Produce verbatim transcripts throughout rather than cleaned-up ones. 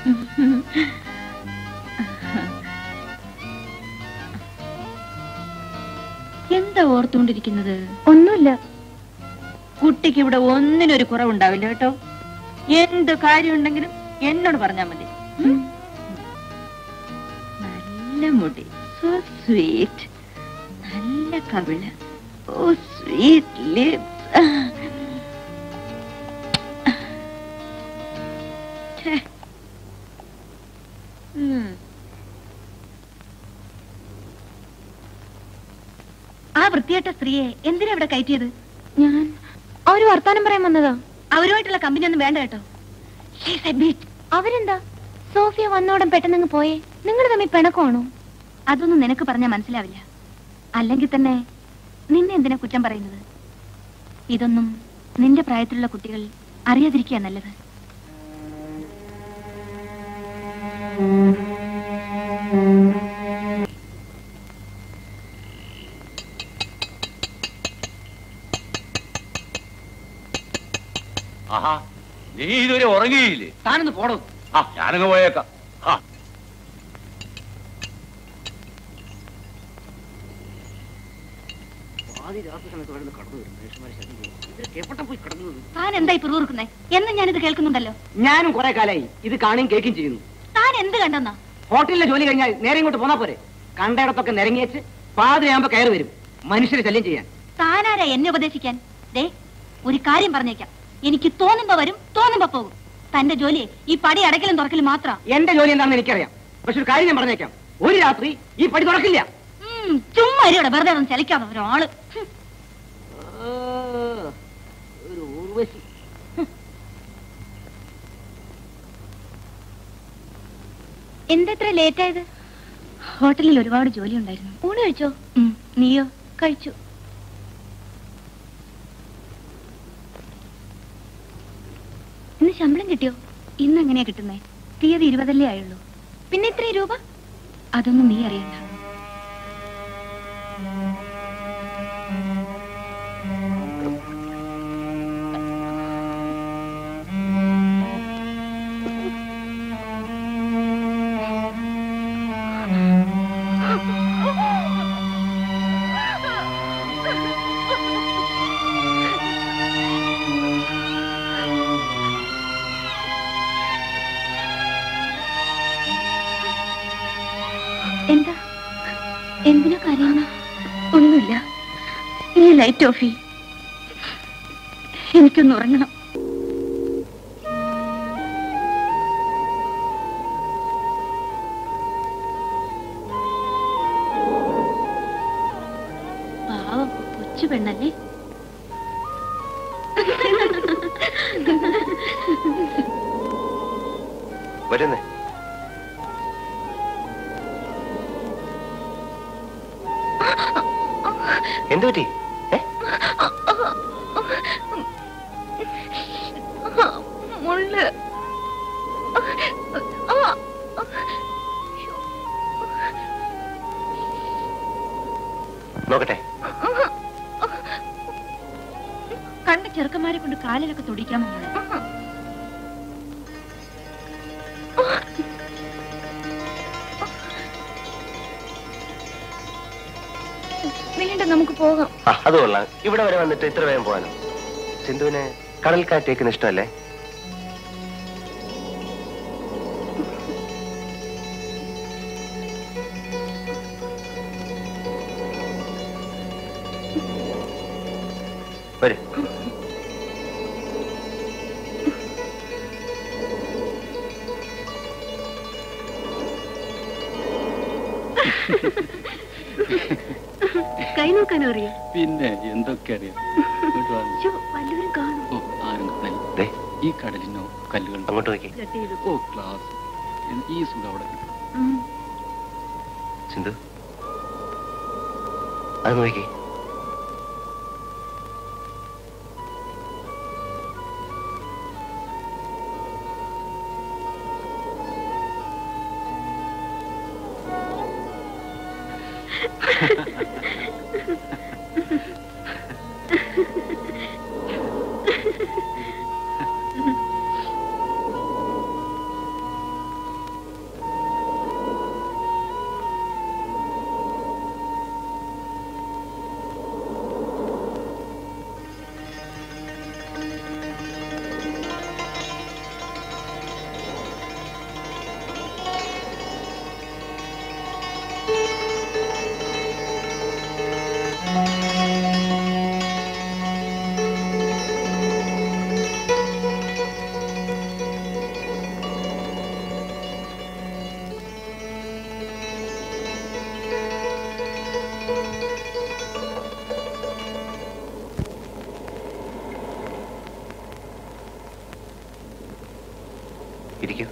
എന്താ ഓർത്തുകൊണ്ടിരിക്കുന്നത്? ഒന്നുമില്ല. കുട്ടിക്ക് ഇവിടെ ഒന്നിനൊരു കുറവുണ്ടാവില്ല കേട്ടോ. എന്ത് കാര്യമുണ്ടെങ്കിലും എന്നോട് പറഞ്ഞാൽ മതി. നല്ല മുടി, സോ സ്വീറ്റ്. നല്ല കവിള്, ഓ സ്വീറ്റ് ലിപ്സ്. ആ വൃത്തിയായിട്ട സ്ത്രീയെ എന്തിനാ ഇവിടെ കയറ്റിയത്? ഞാൻ അവര് വർത്താനം പറയാൻ വന്നതാ. അവരുമായിട്ടുള്ള കമ്പനി ഒന്നും വേണ്ട കേട്ടോ. അവരെന്താ സോഫിയ വന്നോടം പെട്ടെന്ന് പോയേ? നിങ്ങൾ തമ്മിൽ പിണക്കമാണോ? അതൊന്നും നിനക്ക് പറഞ്ഞാൽ മനസ്സിലാവില്ല. അല്ലെങ്കിൽ തന്നെ നിന്നെ എന്തിനാ കുറ്റം പറയുന്നത്? ഇതൊന്നും നിന്റെ പ്രായത്തിലുള്ള കുട്ടികൾ അറിയാതിരിക്കുക നല്ലത്. ആഹാ, നീ ഇതുവരെ ഉറങ്ങിയില്ലേ? താനൊന്ന് പോടോ. ആ, ഞാനങ്ങ് പോയേക്കാം. ആ, താൻ എന്തായി പിറുപിറുക്കുന്നേ? എന്നും ഞാനിത് കേൾക്കുന്നുണ്ടല്ലോ. ഞാനും കുറെ കാലായി ഇത് കാണുകയും കേൾക്കുകയും ചെയ്യുന്നു. താൻ എന്ത് കണ്ടെന്നാ? ഹോട്ടലിലെ ജോലി കഴിഞ്ഞാൽ നേരെ ഇങ്ങോട്ട് പോന്നാ പോരെ? കണ്ടയിടത്തൊക്കെ നിരങ്ങിയേച്ച് പാതിരയാകുമ്പോ കയറി വരും മനുഷ്യരെ ശല്യം ചെയ്യാൻ. താനാരാ എന്നെ ഉപദേശിക്കാൻ? ദേ, ഒരു കാര്യം പറഞ്ഞേക്കാം. എനിക്ക് തോന്നുമ്പോ വരും, തോന്നുമ്പോ പോകും. തന്റെ ജോലി ഈ പടി അടക്കലും തുറക്കലും മാത്രം. എന്റെ ജോലി എന്താണെന്ന് എനിക്കറിയാം. പക്ഷെ ഒരു കാര്യം ഞാൻ പറഞ്ഞേക്കാം, ഒരു രാത്രി ഈ പടി തുറക്കില്ല. ചുമ്മാ അരിയോടെ വെറുതെ ഒന്നും ചലിക്കാതെ ഒരാള്. ഒരു ഊർവശി. എന്താ ഇത്ര ലേറ്റ് ആയത്? ഹോട്ടലിൽ ഒരുപാട് ജോലി ഉണ്ടായിരുന്നു. ഊണ് കഴിച്ചോ? നീയോ? കഴിച്ചു. ഇന്ന് ശമ്പളം കിട്ടിയോ? ഇന്ന് എങ്ങനെയാ കിട്ടുന്നേ? തീയതി ഇരുപതല്ലേ ആയുള്ളൂ. പിന്നെ ഇത്രയും രൂപ? അതൊന്നും നീ അറിയണ്ട. എന്താ? എന്തിനാ കരയുന്ന? ഒന്നുമില്ല. നീ ലൈറ്റ് ഓഫ് ചെയ്യ്. എനിക്കൊന്ന് ഉറങ്ങണം. പാവം കൊച്ചു പെണ്ണല്ലേ? വരുന്നേ. എന്തു പറ്റി? മുള്ള്. നോക്കട്ടെ. കണ്ട ചെറുക്കന്മാരെ കൊണ്ട് കാലിലൊക്കെ തുടിക്കാമോ? വേണ്ട, നമുക്ക് പോകാം. അത് കൊള്ളാം. ഇവിടെ വരെ വന്നിട്ട് ഇത്ര വേഗം പോകാനോ? സിന്ധുവിന് കടൽക്കാറ്റേക്കുന്ന ഇഷ്ടമല്ലേ? വരൂ. കൈ നോക്കാനോ അറിയാം? പിന്നെ എന്തൊക്കെ അറിയാം. വല്ലവരും കാണും. ഓ, ആരും കാണില്ല. ഈ കടലിനോ കല്ലുകൾ അങ്ങോട്ട് നോക്കി. ഓ ക്ലാസ്. ഈ സുഖം അവിടെ കിട്ടും. സിന്ധു, അത് നോക്കി. ഇരിക്കൂ.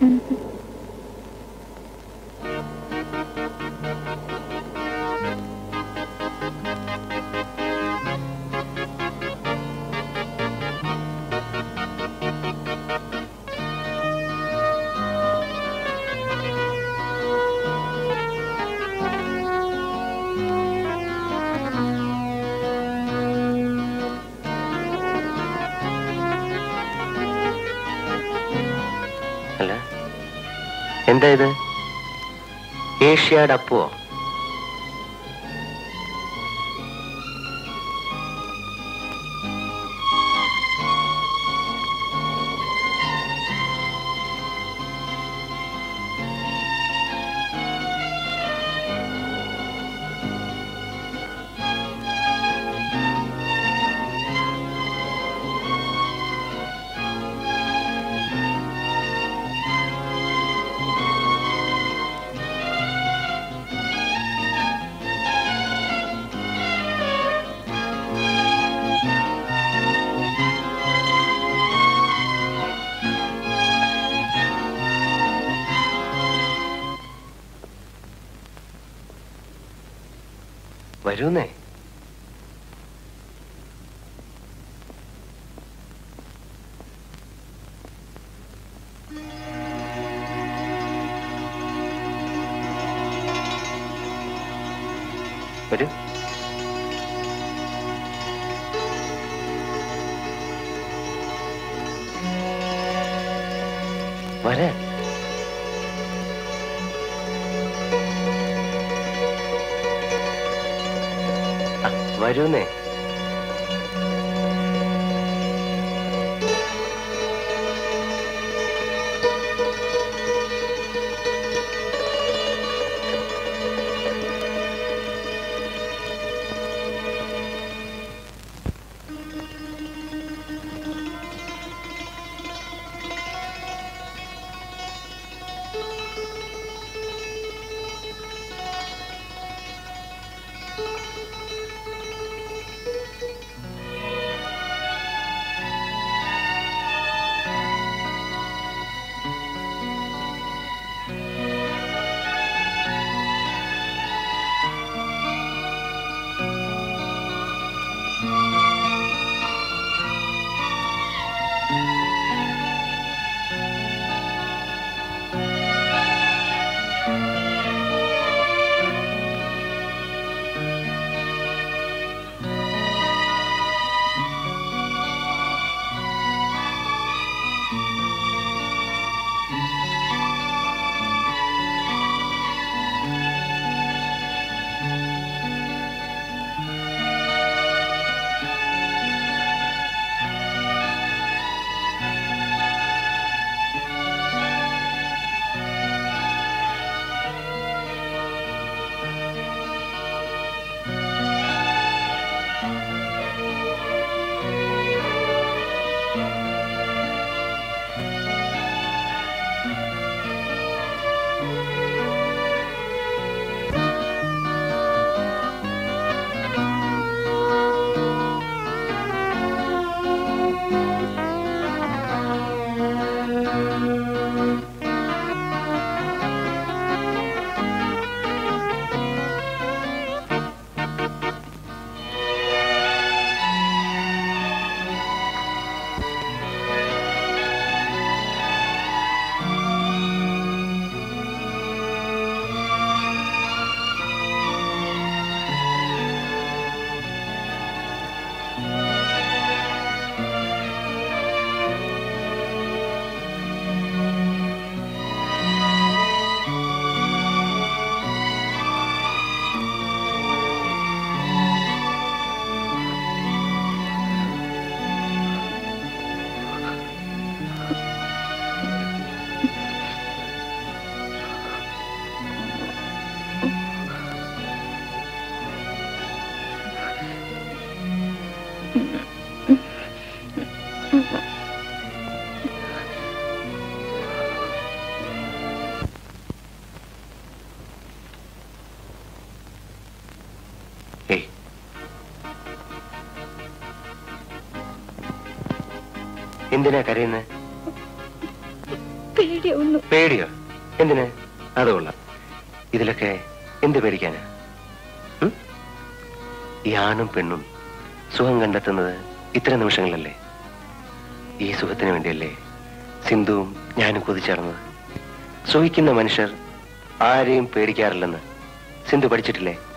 എന്താ ഇത്? ഏഷ്യാഡ് അപ്പുവോ? വരൂന്നേ. വരൂ. വരാൻ. വരൂന്നേ. എന്തിനാ കരയുന്നത്? പേടിയൊന്നു. പേടിയോ? എന്തിന്? അതുകൊള്ളാം. ഇതിലൊക്കെ എന്ത് പേടിക്കാനാ? ഈ ആണും പെണ്ണും സുഖം കണ്ടെത്തുന്നത് ഇത്തരം നിമിഷങ്ങളല്ലേ? ഈ സുഖത്തിന് വേണ്ടിയല്ലേ സിന്ധുവും ഞാനും കൊതിച്ചേർന്നത്? സുഖിക്കുന്ന മനുഷ്യർ ആരെയും പേടിക്കാറില്ലെന്ന് സിന്ധു പഠിച്ചിട്ടില്ലേ?